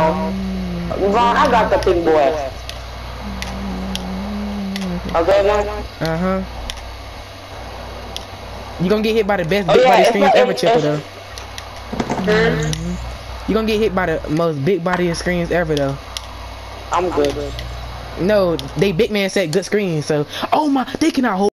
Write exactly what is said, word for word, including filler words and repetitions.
Vaughn, I got the big boy. Okay, man? Uh-huh. You gonna get hit by the best Oh, big yeah, body it's screens not, ever, it's, Chipper, it's, though. hmm? You gonna get hit by the most big body screens ever, though. I'm good. No, they big man said good screens, so. Oh my, they cannot hold.